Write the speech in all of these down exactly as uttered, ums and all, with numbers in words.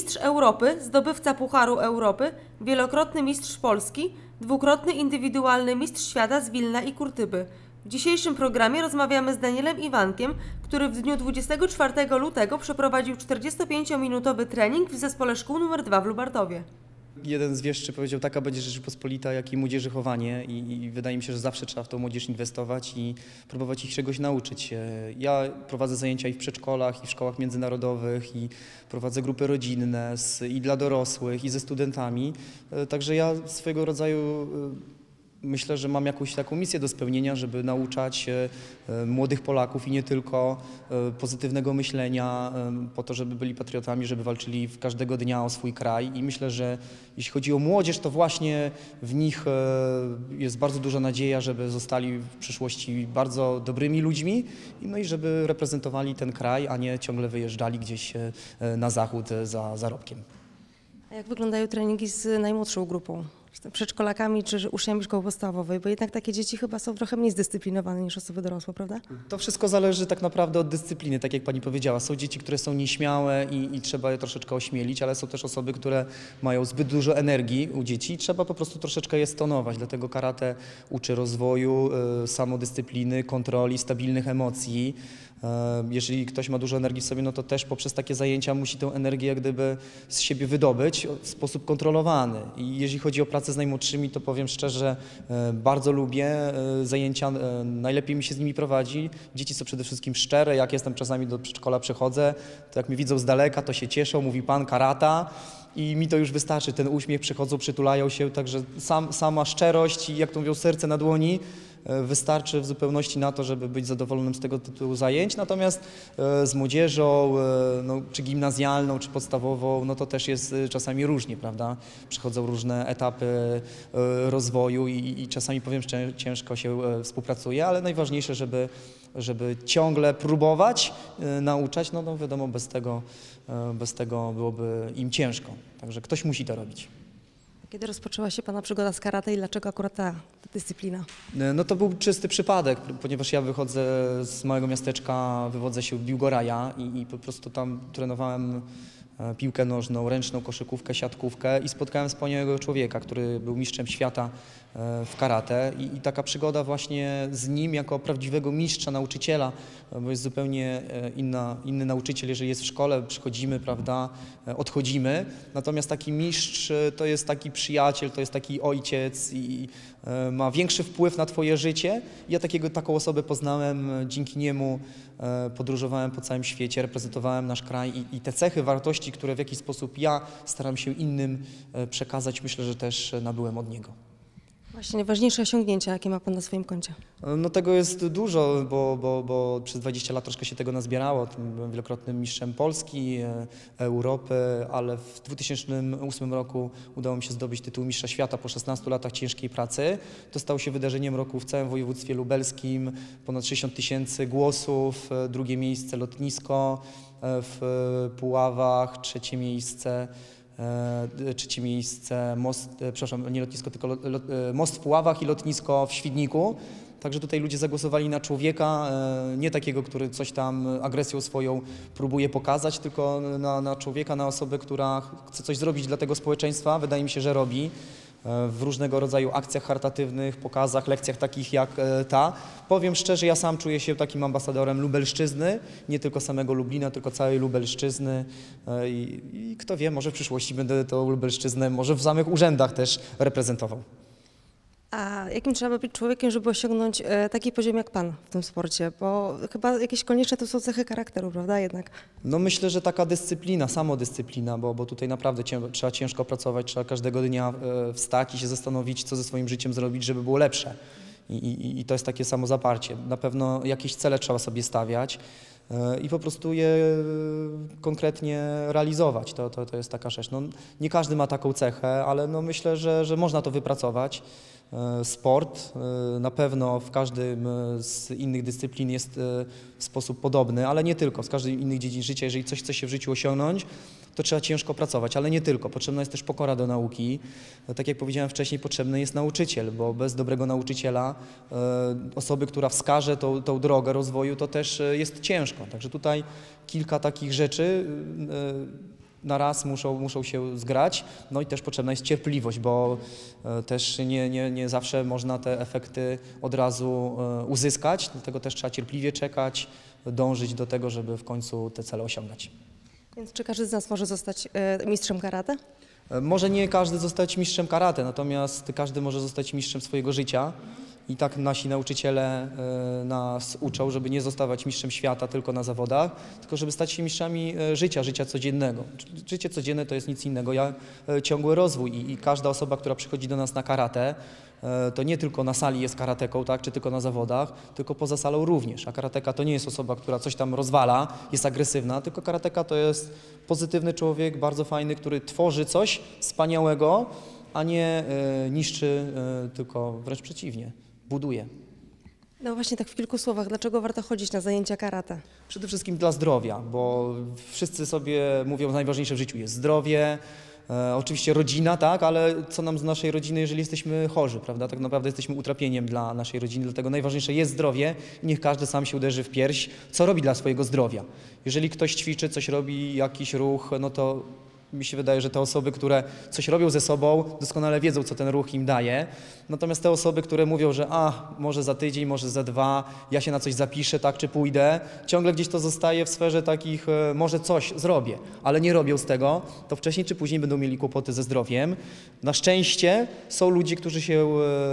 mistrz Europy, zdobywca Pucharu Europy, wielokrotny mistrz Polski, dwukrotny indywidualny mistrz świata z Wilna i Kurtyby. W dzisiejszym programie rozmawiamy z Danielem Iwankiem, który w dniu dwudziestego czwartego lutego przeprowadził czterdziestopięciominutowy trening w zespole szkół numer dwa w Lubartowie. Jeden z wieszczy powiedział, taka będzie Rzeczypospolita, jak i młodzieży chowanie i, i wydaje mi się, że zawsze trzeba w tą młodzież inwestować i próbować ich czegoś nauczyć. Ja prowadzę zajęcia i w przedszkolach, i w szkołach międzynarodowych, i prowadzę grupy rodzinne z, i dla dorosłych, i ze studentami, także ja swojego rodzaju myślę, że mam jakąś taką misję do spełnienia, żeby nauczać młodych Polaków i nie tylko pozytywnego myślenia po to, żeby byli patriotami, żeby walczyli każdego dnia o swój kraj i myślę, że jeśli chodzi o młodzież, to właśnie w nich jest bardzo duża nadzieja, żeby zostali w przyszłości bardzo dobrymi ludźmi, no i żeby reprezentowali ten kraj, a nie ciągle wyjeżdżali gdzieś na zachód za zarobkiem. A jak wyglądają treningi z najmłodszą grupą? Przedszkolakami czy uczniami szkoły podstawowej, bo jednak takie dzieci chyba są trochę mniej zdyscyplinowane niż osoby dorosłe, prawda? To wszystko zależy tak naprawdę od dyscypliny, tak jak pani powiedziała. Są dzieci, które są nieśmiałe i, i trzeba je troszeczkę ośmielić, ale są też osoby, które mają zbyt dużo energii u dzieci i trzeba po prostu troszeczkę je stonować. Dlatego karate uczy rozwoju, y, samodyscypliny, kontroli, stabilnych emocji. Jeżeli ktoś ma dużo energii w sobie, no to też poprzez takie zajęcia musi tę energię jak gdyby z siebie wydobyć w sposób kontrolowany. I jeżeli chodzi o pracę z najmłodszymi, to powiem szczerze, bardzo lubię zajęcia, najlepiej mi się z nimi prowadzi. Dzieci są przede wszystkim szczere, jak jestem czasami do przedszkola przychodzę, to jak mnie widzą z daleka, to się cieszą, mówi pan karata. I mi to już wystarczy, ten uśmiech, przychodzą, przytulają się, także sam, sama szczerość i jak to mówią, serce na dłoni wystarczy w zupełności na to, żeby być zadowolonym z tego tytułu zajęć. Natomiast z młodzieżą, no, czy gimnazjalną, czy podstawową, no to też jest czasami różnie, prawda? Przychodzą różne etapy rozwoju i, i czasami, powiem szczerze, ciężko się współpracuje, ale najważniejsze, żeby, żeby ciągle próbować nauczać, no, no wiadomo, bez tego, bez tego byłoby im ciężko. Także ktoś musi to robić. Kiedy rozpoczęła się pana przygoda z karate i dlaczego akurat ta, ta dyscyplina? No to był czysty przypadek, ponieważ ja wychodzę z małego miasteczka, wywodzę się w Biłgoraja i, i po prostu tam trenowałem piłkę nożną, ręczną koszykówkę, siatkówkę i spotkałem wspaniałego człowieka, który był mistrzem świata w karate i, i taka przygoda właśnie z nim jako prawdziwego mistrza, nauczyciela, bo jest zupełnie inna, inny nauczyciel, jeżeli jest w szkole, przychodzimy, prawda, odchodzimy, natomiast taki mistrz to jest taki przyjaciel, to jest taki ojciec i ma większy wpływ na twoje życie. Ja takiego, taką osobę poznałem, dzięki niemu podróżowałem po całym świecie, reprezentowałem nasz kraj i, i te cechy, wartości, które w jakiś sposób ja staram się innym przekazać, myślę, że też nabyłem od niego. Właśnie najważniejsze osiągnięcia, jakie ma pan na swoim koncie? No tego jest dużo, bo, bo, bo przez dwadzieścia lat troszkę się tego nazbierało. Byłem wielokrotnym mistrzem Polski, Europy, ale w dwa tysiące ósmym roku udało mi się zdobyć tytuł mistrza świata po szesnastu latach ciężkiej pracy. To stało się wydarzeniem roku w całym województwie lubelskim. Ponad sześćdziesiąt tysięcy głosów, drugie miejsce lotnisko w Puławach, trzecie miejsce Trzecie miejsce, most, przepraszam, nie lotnisko, tylko lot, lot, most w Puławach i lotnisko w Świdniku. Także tutaj ludzie zagłosowali na człowieka, nie takiego, który coś tam agresją swoją próbuje pokazać, tylko na, na człowieka, na osobę, która chce coś zrobić dla tego społeczeństwa. Wydaje mi się, że robi. W różnego rodzaju akcjach charytatywnych, pokazach, lekcjach takich jak ta. Powiem szczerze, ja sam czuję się takim ambasadorem Lubelszczyzny, nie tylko samego Lublina, tylko całej Lubelszczyzny i, i kto wie, może w przyszłości będę tą Lubelszczyznę może w samych urzędach też reprezentował. A jakim trzeba być człowiekiem, żeby osiągnąć e, taki poziom jak pan w tym sporcie? Bo chyba jakieś konieczne to są cechy charakteru, prawda jednak? No myślę, że taka dyscyplina, samodyscyplina, bo, bo tutaj naprawdę cię, trzeba ciężko pracować, trzeba każdego dnia e, wstać i się zastanowić, co ze swoim życiem zrobić, żeby było lepsze. I, i, i to jest takie samo zaparcie. Na pewno jakieś cele trzeba sobie stawiać e, i po prostu je konkretnie realizować. To, to, to jest taka rzecz. No, nie każdy ma taką cechę, ale no myślę, że, że można to wypracować. Sport na pewno w każdym z innych dyscyplin jest w sposób podobny, ale nie tylko. Z każdej innej dziedzin życia, jeżeli coś chce się w życiu osiągnąć, to trzeba ciężko pracować, ale nie tylko. Potrzebna jest też pokora do nauki. Tak jak powiedziałem wcześniej, potrzebny jest nauczyciel, bo bez dobrego nauczyciela, osoby, która wskaże tą, tą drogę rozwoju, to też jest ciężko. Także tutaj kilka takich rzeczy na raz muszą, muszą się zgrać, no i też potrzebna jest cierpliwość, bo e, też nie, nie, nie zawsze można te efekty od razu e, uzyskać, dlatego też trzeba cierpliwie czekać, dążyć do tego, żeby w końcu te cele osiągać. Więc czy każdy z nas może zostać e, mistrzem karate? E, Może nie każdy zostać mistrzem karate, natomiast każdy może zostać mistrzem swojego życia. I tak nasi nauczyciele e, nas uczą, żeby nie zostawać mistrzem świata tylko na zawodach, tylko żeby stać się mistrzami e, życia, życia codziennego. Życie codzienne to jest nic innego jak e, ciągły rozwój i, i każda osoba, która przychodzi do nas na karate, e, to nie tylko na sali jest karateką, tak, czy tylko na zawodach, tylko poza salą również. A karateka to nie jest osoba, która coś tam rozwala, jest agresywna, tylko karateka to jest pozytywny człowiek, bardzo fajny, który tworzy coś wspaniałego, a nie e, niszczy, e, tylko wręcz przeciwnie. Buduje. No właśnie tak w kilku słowach, dlaczego warto chodzić na zajęcia karate? Przede wszystkim dla zdrowia, bo wszyscy sobie mówią, że najważniejsze w życiu jest zdrowie, e, oczywiście rodzina, tak, ale co nam z naszej rodziny, jeżeli jesteśmy chorzy, prawda? Tak naprawdę jesteśmy utrapieniem dla naszej rodziny, dlatego najważniejsze jest zdrowie i niech każdy sam się uderzy w pierś, co robi dla swojego zdrowia. Jeżeli ktoś ćwiczy, coś robi, jakiś ruch, no to mi się wydaje, że te osoby, które coś robią ze sobą, doskonale wiedzą, co ten ruch im daje. Natomiast te osoby, które mówią, że a, może za tydzień, może za dwa, ja się na coś zapiszę, tak, czy pójdę, ciągle gdzieś to zostaje w sferze takich, e, może coś zrobię, ale nie robią z tego, to wcześniej czy później będą mieli kłopoty ze zdrowiem. Na szczęście są ludzie, którzy się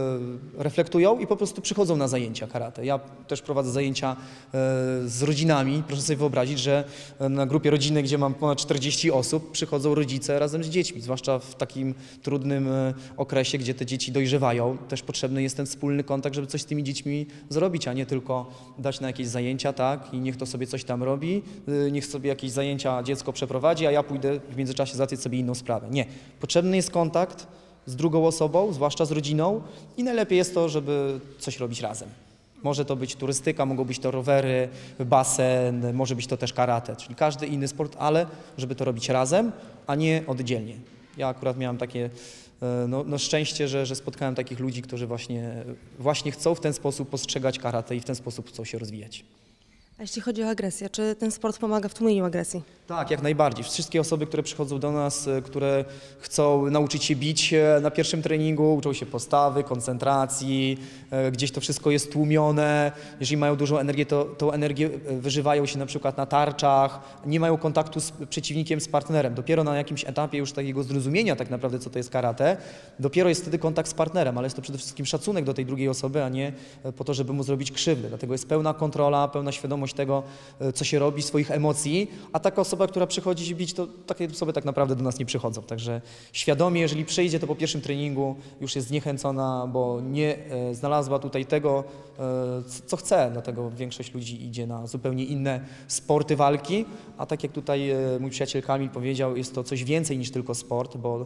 e, reflektują i po prostu przychodzą na zajęcia karate. Ja też prowadzę zajęcia e, z rodzinami. Proszę sobie wyobrazić, że na grupie rodzinnej, gdzie mam ponad czterdzieści osób, przychodzą rodzice razem z dziećmi, zwłaszcza w takim trudnym e, okresie, gdzie te dzieci dojrzewają. Też potrzebny jest ten wspólny kontakt, żeby coś z tymi dziećmi zrobić, a nie tylko dać na jakieś zajęcia, tak, i niech to sobie coś tam robi, e, niech sobie jakieś zajęcia dziecko przeprowadzi, a ja pójdę w międzyczasie załatwić sobie inną sprawę. Nie. Potrzebny jest kontakt z drugą osobą, zwłaszcza z rodziną i najlepiej jest to, żeby coś robić razem. Może to być turystyka, mogą być to rowery, basen, może być to też karate, czyli każdy inny sport, ale żeby to robić razem, a nie oddzielnie. Ja akurat miałem takie e, no, no szczęście, że, że spotkałem takich ludzi, którzy właśnie, właśnie chcą w ten sposób postrzegać karate i w ten sposób chcą się rozwijać. A jeśli chodzi o agresję, czy ten sport pomaga w tłumieniu agresji? Tak, jak najbardziej. Wszystkie osoby, które przychodzą do nas, e, które chcą nauczyć się bić e, na pierwszym treningu, uczą się postawy, koncentracji, e, gdzieś to wszystko jest tłumione. Jeżeli mają dużą energię, to tą energię e, wyżywają się na przykład na tarczach, nie mają kontaktu z przeciwnikiem, z partnerem. Dopiero na jakimś etapie już takiego zrozumienia tak naprawdę, co to jest karate, dopiero jest wtedy kontakt z partnerem, ale jest to przede wszystkim szacunek do tej drugiej osoby, a nie e, po to, żeby mu zrobić krzywdę. Dlatego jest pełna kontrola, pełna świadomość tego, e, co się robi, swoich emocji, a taka osoba, która przychodzi się bić, to takie osoby tak naprawdę do nas nie przychodzą. Także świadomie, jeżeli przyjdzie, to po pierwszym treningu już jest zniechęcona, bo nie e, znalazła tutaj tego, e, co chce. Dlatego większość ludzi idzie na zupełnie inne sporty walki, a tak jak tutaj e, mój przyjaciel Kamil powiedział, jest to coś więcej niż tylko sport, bo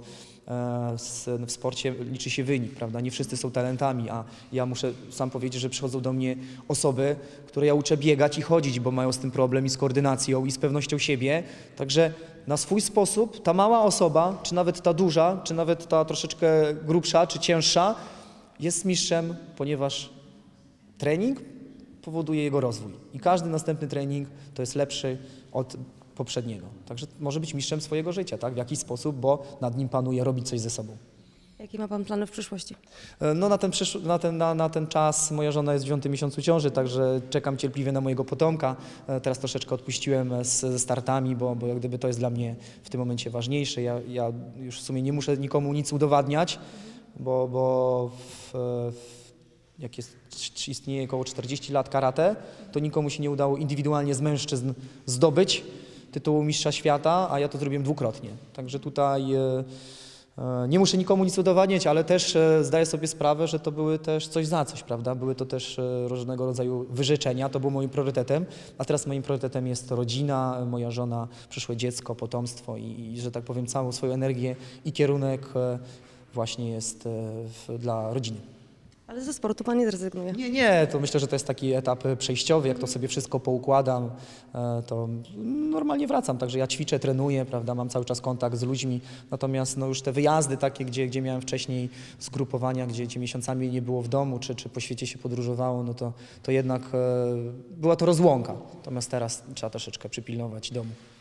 e, s, w sporcie liczy się wynik, prawda? Nie wszyscy są talentami, a ja muszę sam powiedzieć, że przychodzą do mnie osoby, które ja uczę biegać i chodzić, bo mają z tym problem i z koordynacją i z pewnością siebie. Także na swój sposób ta mała osoba, czy nawet ta duża, czy nawet ta troszeczkę grubsza, czy cięższa, jest mistrzem, ponieważ trening powoduje jego rozwój. I każdy następny trening to jest lepszy od poprzedniego. Także może być mistrzem swojego życia, tak? W jakiś sposób, bo nad nim panuje, robi coś ze sobą. Jakie ma Pan plany w przyszłości? No na ten, przysz- na, ten, na, na ten czas moja żona jest w dziewiątym miesiącu ciąży, także czekam cierpliwie na mojego potomka. E, Teraz troszeczkę odpuściłem z, ze startami, bo, bo jak gdyby to jest dla mnie w tym momencie ważniejsze. Ja, ja już w sumie nie muszę nikomu nic udowadniać, bo, bo w, w, jak jest, istnieje około czterdzieści lat karate, to nikomu się nie udało indywidualnie z mężczyzn zdobyć tytułu mistrza świata, a ja to zrobiłem dwukrotnie. Także tutaj e, nie muszę nikomu nic udowadniać, ale też e, zdaję sobie sprawę, że to były też coś za coś, prawda? Były to też e, różnego rodzaju wyrzeczenia, to było moim priorytetem, a teraz moim priorytetem jest rodzina, moja żona, przyszłe dziecko, potomstwo i, i że tak powiem całą swoją energię i kierunek e, właśnie jest e, w, dla rodziny. Ale ze sportu Pan nie zrezygnuje. Nie, nie, to myślę, że to jest taki etap przejściowy, jak to sobie wszystko poukładam, e, to normalnie wracam, także ja ćwiczę, trenuję, prawda, mam cały czas kontakt z ludźmi, natomiast no już te wyjazdy takie, gdzie, gdzie miałem wcześniej zgrupowania, gdzie, gdzie miesiącami nie było w domu, czy, czy po świecie się podróżowało, no to, to jednak e, była to rozłąka, natomiast teraz trzeba troszeczkę przypilnować domu.